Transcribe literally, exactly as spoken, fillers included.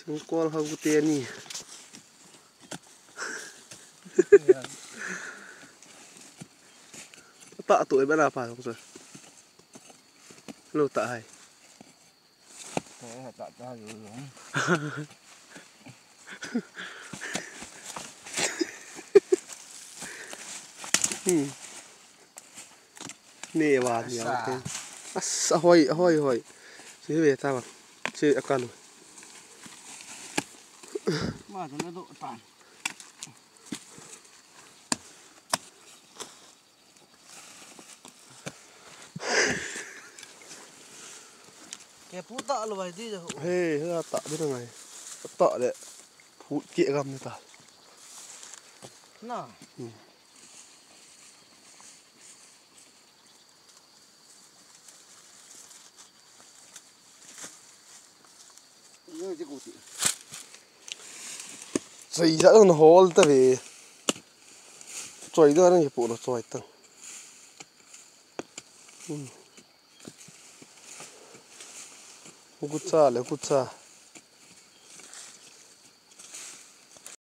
Sing call how ku te ni. Tak tu iban apa tu? Lu tak hai. Saya tak tahu. Hmm. Ni wa ni apa? As ahoy ahoy ahoy. Si về sao mà? Si akan. Mà nó độ tàn. Cái phú tạ là vậy đi rồi. Hey, hơ tạ biết là ngày. Tạ đấy. Phú kia găm như ta. Nào. Ừ. Như cái cụ chị. Dây dã nó hole ta về. Chơi đó nó phụ nó chơi tăng. Ừ. Cút xa lại cút xa.